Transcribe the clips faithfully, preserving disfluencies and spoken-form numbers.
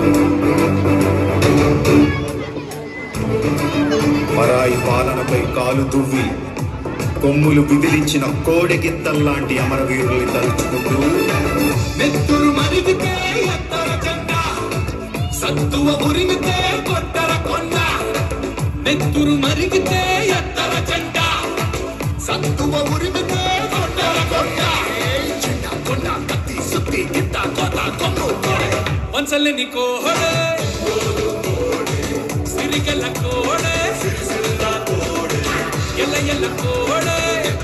పరాయి పాలనపై కాలు దువ్వి కొమ్ములు విదిలించిన కోడెగిత్తల్లాంటి అమరవీరుల్ని తలుచుకుంటూ నెత్తురు మరిగితే ఎత్తర జెండా, సత్తువ ఉరిగితే కొట్టర కొండ. నెత్తురు మరిగితే ఎత్తర జెండా, సత్తువ ఉరిగితే కొట్టర కొండ. జెండా కొండ కత్తి సుత్తి గిత్త కోత కొమ్ము కోడే, వంచలేని కోడే సిరిగల కోడే, ఎల్ల ఎల్ల కోడే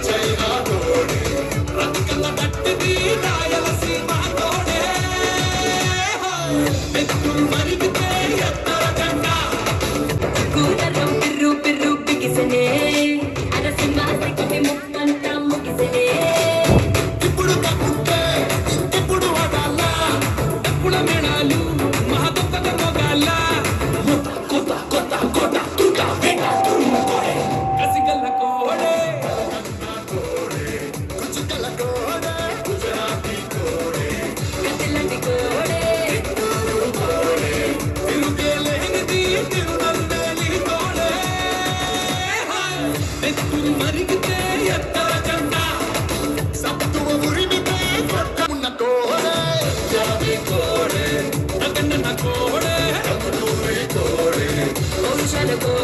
రతికల్ల దట్టిది రాయలసీమ కోడే. నెత్తురు మరిగితే ఎత్తర జెండా, కూరరం పిర్రు పిర్రు బిగిసనే అరసింహాసికి ముక్కంతా ముగిసనే. ఇప్పుడు తప్పుతే ఇప్పుడు వదాల తప్పుల మేళాలు మహదొక్క మోగాల. కొత్త కొత్త కొత్త తుట వెంట కోడే, కసిగల్ల కోడే కుచుకల కోడే, గుజరాతీ కోడే కసిలంటి కోడే తిరుగేలేనిది తిరునల్వేలి కోడే. నెత్తురు మరిగితే ఎత్తర జెండా, సత్తువ ఉరిమితే కొట్టమున్న కోడే. జాతి కోడే నగన్న కోడే, కోడే వంశల కోడే